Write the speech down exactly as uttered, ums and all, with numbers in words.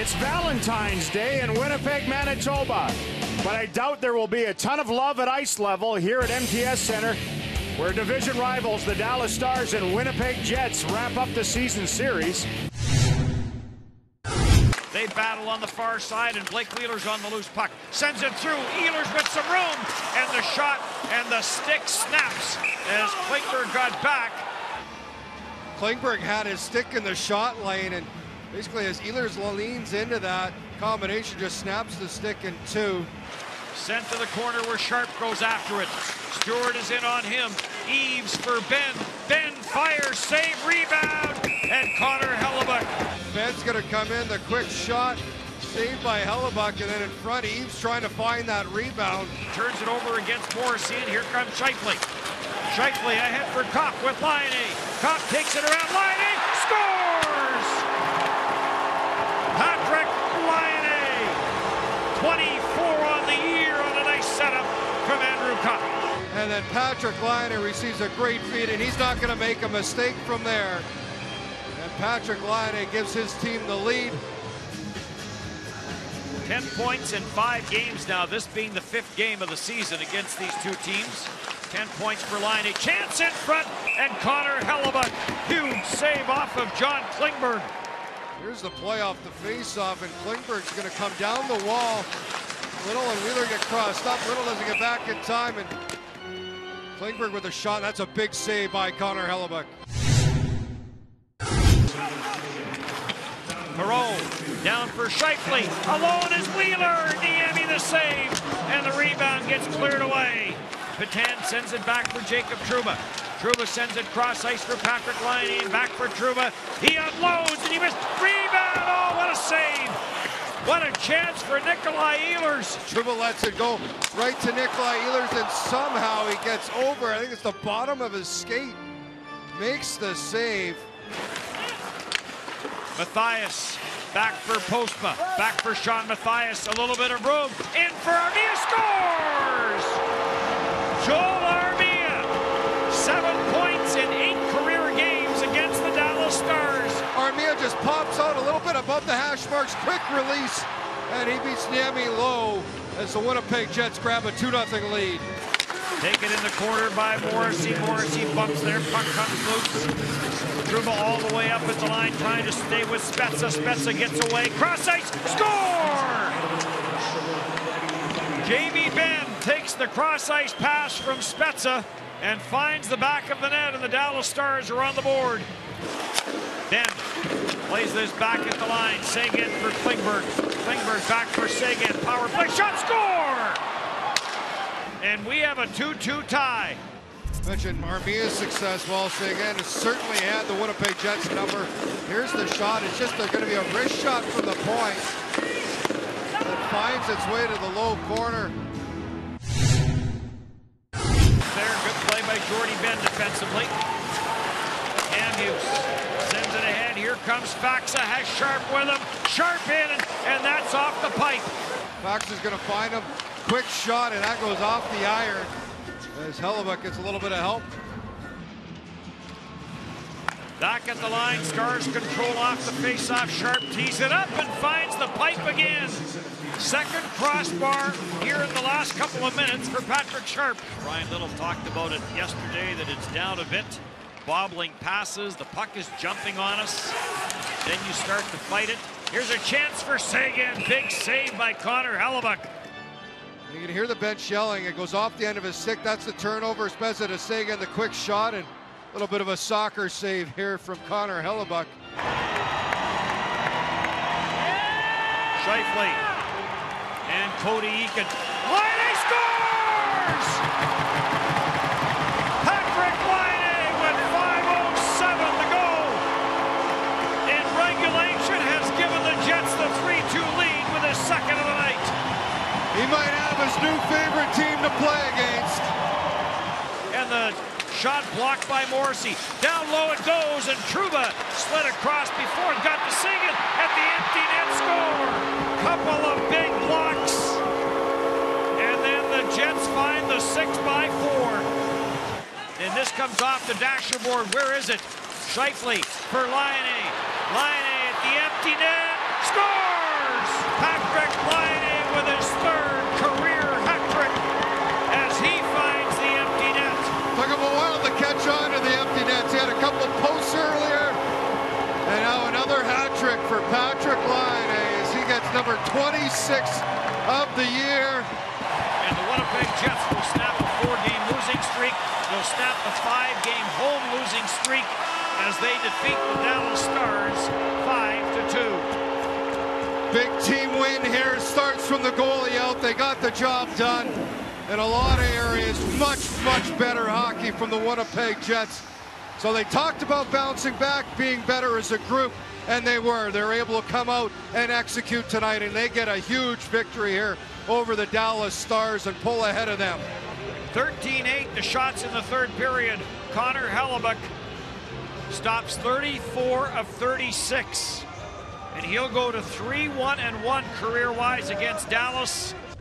It's Valentine's Day in Winnipeg, Manitoba, but I doubt there will be a ton of love at ice level here at M T S Center, where division rivals, the Dallas Stars and Winnipeg Jets, wrap up the season series. They battle on the far side, and Blake Wheeler's on the loose puck. Sends it through. Ehlers with some room, and the shot and the stick snaps as Klingberg got back. Klingberg had his stick in the shot lane, and basically as Ehlers leans into that combination, just snaps the stick in two. Sent to the corner where Sharp goes after it. Stewart is in on him. Eaves for Ben. Ben fires, save, rebound, and Connor Hellebuyck. Ben's going to come in, the quick shot, saved by Hellebuyck, and then in front, Eaves trying to find that rebound. Turns it over against Morrissey, and here comes Scheifele. Scheifele ahead for Kopp with Laine. Kopp takes it around, Laine scores! Patrick Laine, twenty-four on the year on a nice setup from Andrew Kopp. And then Patrick Laine receives a great feed, and he's not going to make a mistake from there. And Patrick Laine gives his team the lead. Ten points in five games now, this being the fifth game of the season against these two teams. Ten points for Laine. Chance in front, and Connor Hellebuyck. Huge save off of John Klingberg. Here's the play off the face-off, and Klingberg's going to come down the wall. Little and Wheeler get crossed up. Little doesn't get back in time, and Klingberg with a shot. That's a big save by Connor Hellebuyck. Perreault down for Scheifele. Alone is Wheeler. Niemi the save, and the rebound gets cleared away. Petan sends it back for Jacob Trouba. Trouba sends it cross ice for Patrick Laine. Back for Trouba. He unloads and he missed. Rebound! Oh, what a save! What a chance for Nikolai Ehlers. Trouba lets it go right to Nikolai Ehlers, and somehow he gets over. I think it's the bottom of his skate. Makes the save. Matthias back for Postma. Back for Sean Matthias. A little bit of room. In for Armia. Scores! Joel Armia. Seven points in eight career games against the Dallas Stars. Armia just pops out a little bit above the hash marks. Quick release. And he beats Niemi low as the Winnipeg Jets grab a two nothing lead. Taken in the corner by Morrissey. Morrissey bumps there. Puck comes loose. Trouba all the way up at the line, trying to stay with Spezza. Spezza gets away. Cross ice. Score! Jamie Benn takes the cross ice pass from Spezza and finds the back of the net, and the Dallas Stars are on the board. Benn plays this back at the line. Seguin for Klingberg. Klingberg back for Seguin. Power play. Shot. Score! And we have a two two tie. Mentioned Armia's success while Seguin has certainly had the Winnipeg Jets number. Here's the shot. It's just going to be a wrist shot from the point that finds its way to the low corner. There, good play by Jordy Benn defensively. Amuse sends it ahead. Here comes Faksa, has Sharp with him. Sharp in, and, and that's off the pipe. Faksa's going to find him. Quick shot, and that goes off the iron as Hellebuyck gets a little bit of help. Back at the line, Stars control off the face-off. Sharp tees it up and finds the pipe again. Second crossbar here in the last couple of minutes for Patrick Sharp. Ryan Little talked about it yesterday, that it's down a bit. Bobbling passes, the puck is jumping on us. Then you start to fight it. Here's a chance for Seguin. Big save by Connor Hellebuyck. You can hear the bench yelling. It goes off the end of his stick. That's the turnover. Spezza to Seguin, the quick shot, and a little bit of a soccer save here from Connor Hellebuyck. Scheifele and Cody Eakin. Laine scores! Patrick Laine with five oh seven to go. In regulation has given the Jets the three two lead with his second of the night. He might have his new favorite team to play against. And the shot blocked by Morrissey. Down low it goes, and Trouba slid across before it got to Seguin at the empty net score. Couple of big blocks. And then the Jets find the six by four. And this comes off the dasher board. Where is it? Scheifele for Laine. Laine at the empty net. Scores! Patrick Laine with his third career hat trick as he finds the empty net. Took him a while to catch on to the empty nets. He had a couple posts earlier. And now another hat trick for Patrick Laine as he gets number twenty-six of the year. And the Winnipeg Jets will snap a four-game losing streak. They'll snap a five-game home losing streak as they defeat the Dallas Stars five to two. Big team win here. Starts from the goalie out. They got the job done. In a lot of areas, much, much better hockey from the Winnipeg Jets. So they talked about bouncing back, being better as a group, and they were. They were able to come out and execute tonight, and they get a huge victory here over the Dallas Stars and pull ahead of them. thirteen eight, the shots in the third period. Connor Hellebuyck stops thirty-four of thirty-six, and he'll go to three one and one career-wise against Dallas.